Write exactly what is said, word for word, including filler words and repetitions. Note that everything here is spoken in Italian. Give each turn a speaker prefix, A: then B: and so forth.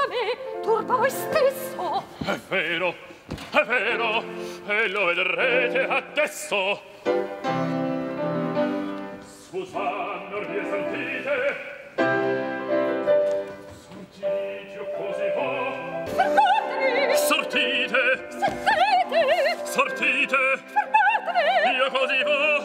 A: turba me, turba voi stesso.
B: È vero, è vero, e lo vedrete adesso. Susanna, risentite, sortite o così va.
A: Fermatevi!
B: Sortite!
A: Sortite!
B: Sortite!
A: Fermatevi!
B: Io così va!